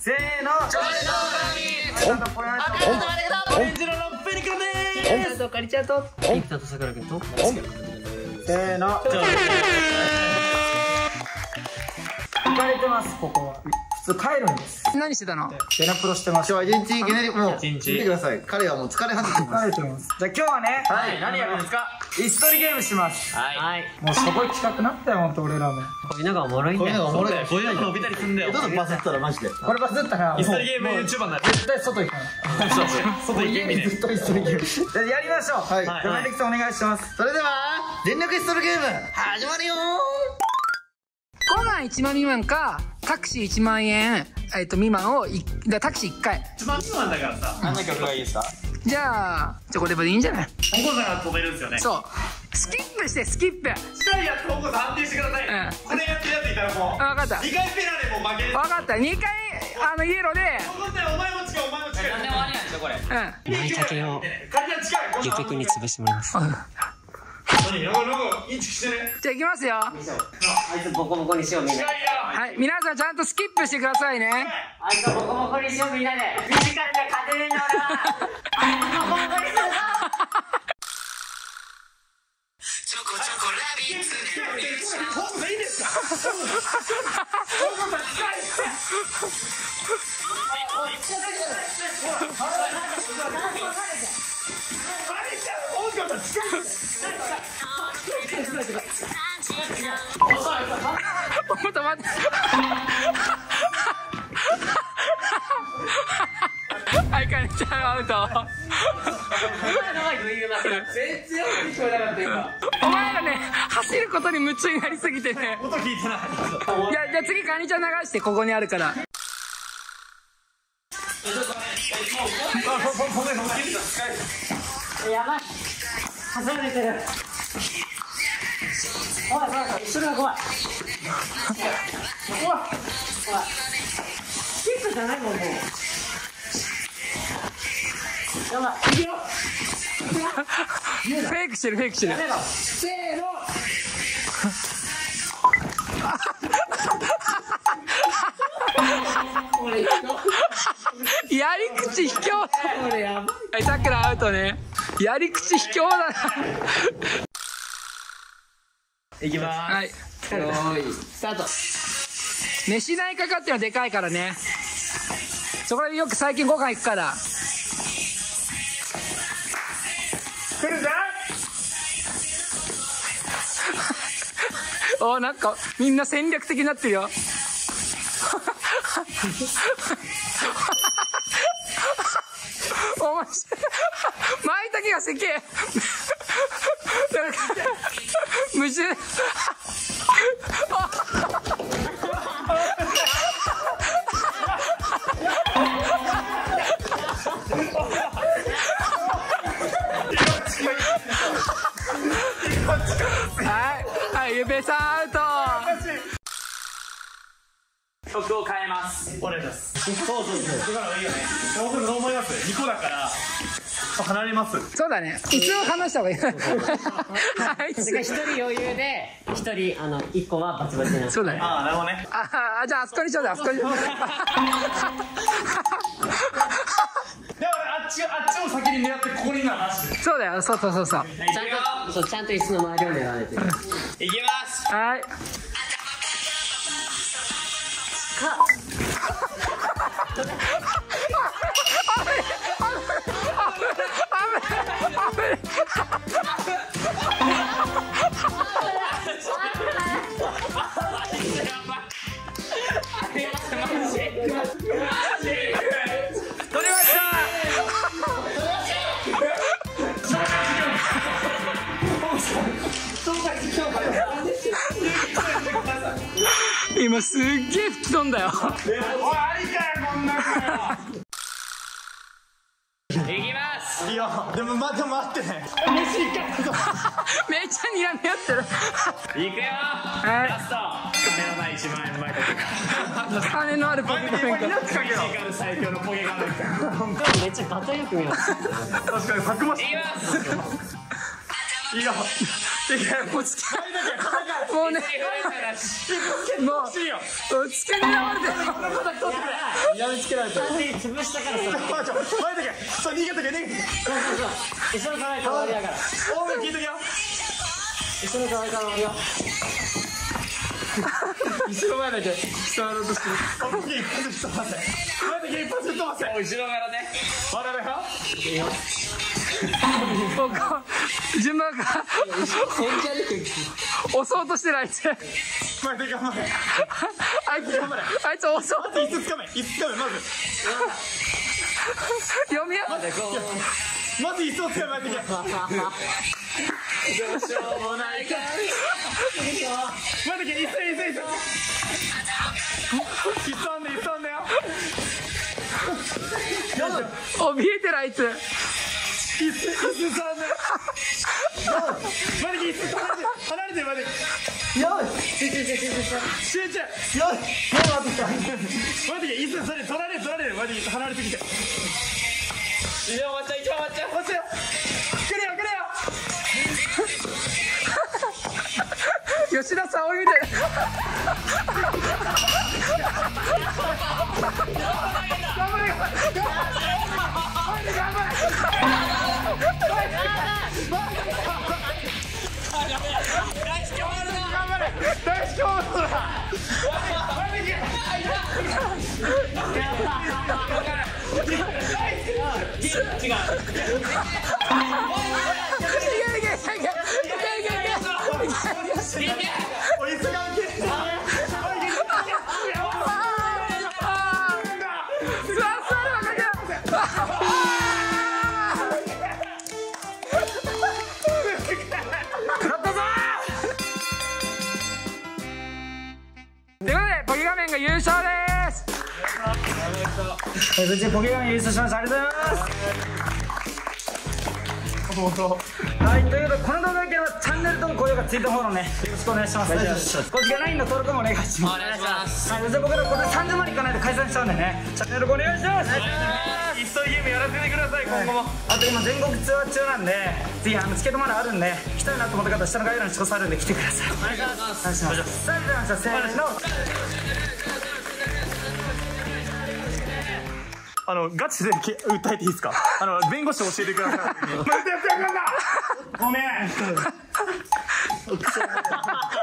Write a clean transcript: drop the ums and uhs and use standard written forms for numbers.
せーの。ちょいのガミ。オレンジのロッペリカンでーす。カリちゃんとピンクとさくらくんとせーの。行かれてます。ここは普通帰るんです。 何してたの？ ゲナプロしてます。 今日は一日いきなりもう見てください。彼はもう疲れ果ててます。 疲れてます。じゃあ今日はね、はい、何やるんですか？椅子取りゲームします。はい。もうすごい企画なったよ、ほんと俺らも。こういうのがおもろいんだよ。こういうの伸びたりすんだよ。どうぞバズったらマジで。これバズったら、椅子取りゲーム YouTuber になる。絶対外行かない。外行けみね。ずっと椅子取りゲーム。じゃあやりましょう。はい。じゃあメレキさんお願いします。それでは、全力椅子取りゲーム、始まるよー。 ご飯1万未満か、タクシー1万円、未満をタクシー1回。 1万未満だからさ。何の曲がいいですか？ じゃあ、これでいいんじゃない？ ここから飛べるんですよね。そう。 スキップして、スキップ。 したいやつ、ここさん安定してください。これやってるやついたらもう。 分かった。2 回ペナでもう負ける。 分かった。2回、イエローで。 ここってお前も近い、お前も近い。何でもありなんですよ、これ。 舞茸をゆくくに潰してもらいます。 インチキしてね。 じゃあ行きますよ。 あいつボコボコにしようみんな。 はい、皆さんちゃんとスキップしてくださいね。 あいつボコボコにしようみんなで。フィジカルで勝てねえんだ俺は。あいつボコボコにするぞ。チョコチョコラビッツ。ホームでいいですか？ホームが近い。 ちょっと待って。はい、かりちゃんアウト。お前らね、走ることに夢中になりすぎてね。 音聞いてない。 じゃあ次かりちゃん流して、ここにあるから。 やばい。外れてる。おい、それが怖い。怖い。キックじゃないもん、もう。やばい。いくよ。 フェイクしてる、フェイクしてる。 せーの。 やり口卑怯だ。はい、さくらアウトね。やり口卑怯だな。 いきまーす。 はい。よーい、スタート。飯代かかってのはでかいからね。そこでよく最近ご飯行くから。 来るじゃん。 おー、なんかみんな戦略的になってるよ。お前、舞茸がせけえ。無事。はい、ゆべさんアウト。 曲を変えます。お願いします。そう今のいいよね。僕どう思います？2個だから離れます。 そうだね。いつ話した方がいい。あいつ一人余裕で、一人1個はバチバチな。 そうだね。 ああ、なるほどね。 じゃああそこにしようだ、あそこに。 でもあっちを先に狙ってここに今話してる。 そうだよ、そう。 ちゃんと椅子の周りを狙われてる。 いきます。 はい。今すっげえ吹き飛んだよ。 おい、ありかよ、こんなんかよ。いきます。いや、でも待ってね。飯行かんと。 めっちゃ睨み合ってる。 いくよ。 はい。 ラスト。金のない1万円前だとか。 金のあるポケカフェンか。 フィジカル最強のポケカフェンか。 めっちゃガタよく見ます。 確かにたくましい。いきます。いいよ。 もう付き合いもうね、もう付け狙われてる。 やめつけられてる。 潰したからさ。 前だけ。そう、逃げとけ、逃げとけ。 後ろから終わりやから。 音楽聞いとけよ。 後ろから終わりよ。 後ろ前だけ下回ろうとしてる。 音楽一発飛ばせ。前だけ一発飛ばせ。 後ろからね。 まだだよ。 順番が押そうとしてるあいつ。 前だけ頑張れ。 あいつ押そう。 まず椅子つかめ、椅子つかめ、まず。 読み合う。 まず椅子をつかめ、前だけ。 どうしようもないか。 前だけ、椅子あんだよ。 お、見えてるあいつ。 椅子さんだよ。前だけ椅子離れて、前だけ。集中。前だけ椅子それ取られる。前だけ離れてきて。 一番終わっちゃう。 落ちよ。来るよ。 吉田沙保里みたいな。頑張れ。ということでポケ画面が優勝です。無事ポケ画面優勝しました。ありがとうございます。はい、ということでこの動画が良ければチャンネル登録、高評価、ツイートフォローねよろしくお願いします。公式 LINE の登録もお願いします。 お願いします。 はい、そして僕らこれ30万人いかないと解散しちゃうんでね、チャンネル登録お願いします。 一緒ゲームやらせてください、今後も。 あと今全国ツアー中なんで、ぜひチケットまだあるんで、来たいなと思った方下の概要欄に詳細あるんで来てください。お願いします。さあ、じゃあせーの。 ガチで訴えていいですか？弁護士教えてください。ごめん。